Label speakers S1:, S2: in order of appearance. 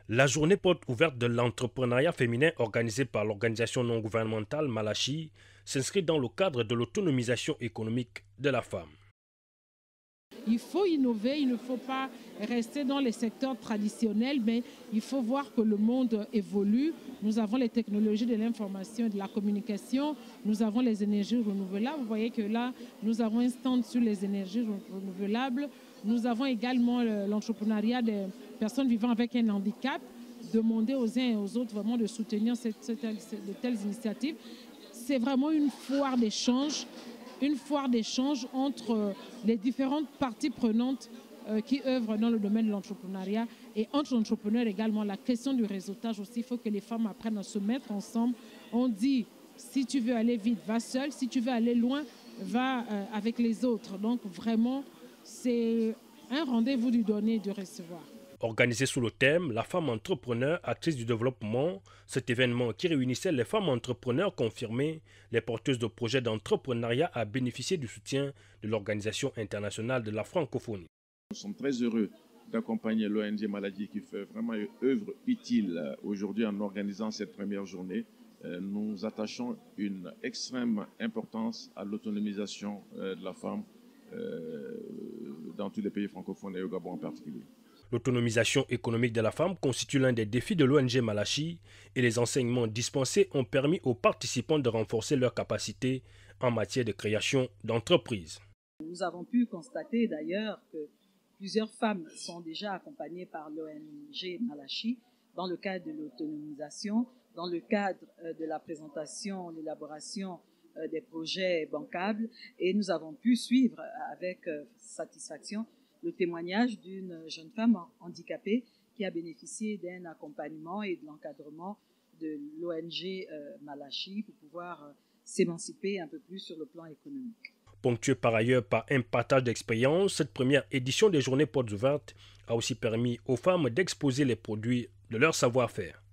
S1: La journée porte ouverte de l'entrepreneuriat féminin organisée par l'organisation non gouvernementale Malachi s'inscrit dans le cadre de l'autonomisation économique de la femme.
S2: Il faut innover, il ne faut pas rester dans les secteurs traditionnels, mais il faut voir que le monde évolue. Nous avons les technologies de l'information et de la communication, nous avons les énergies renouvelables. Vous voyez que là, nous avons un stand sur les énergies renouvelables. Nous avons également l'entrepreneuriat des personnes vivant avec un handicap. Demander aux uns et aux autres vraiment de soutenir de telles initiatives. C'est vraiment une foire d'échange entre les différentes parties prenantes qui œuvrent dans le domaine de l'entrepreneuriat et entre entrepreneurs également. La question du réseautage aussi, il faut que les femmes apprennent à se mettre ensemble. On dit, si tu veux aller vite, va seul. Si tu veux aller loin, va avec les autres. Donc vraiment, c'est un rendez-vous du donner et du recevoir.
S1: Organisé sous le thème « La femme entrepreneur, actrice du développement », cet événement qui réunissait les femmes entrepreneurs confirmées, les porteuses de projets d'entrepreneuriat a bénéficié du soutien de l'Organisation internationale de la francophonie.
S3: Nous sommes très heureux d'accompagner l'ONG Malachi qui fait vraiment une œuvre utile aujourd'hui en organisant cette première journée. Nous attachons une extrême importance à l'autonomisation de la femme dans tous les pays francophones et au Gabon en particulier.
S1: L'autonomisation économique de la femme constitue l'un des défis de l'ONG Malachi et les enseignements dispensés ont permis aux participants de renforcer leurs capacités en matière de création d'entreprises.
S4: Nous avons pu constater d'ailleurs que plusieurs femmes sont déjà accompagnées par l'ONG Malachi dans le cadre de l'autonomisation, dans le cadre de la présentation, l'élaboration des projets bancables et nous avons pu suivre avec satisfaction le témoignage d'une jeune femme handicapée qui a bénéficié d'un accompagnement et de l'encadrement de l'ONG Malachi pour pouvoir s'émanciper un peu plus sur le plan économique.
S1: Ponctuée par ailleurs par un partage d'expérience, cette première édition des Journées Portes ouvertes a aussi permis aux femmes d'exposer les produits de leur savoir-faire.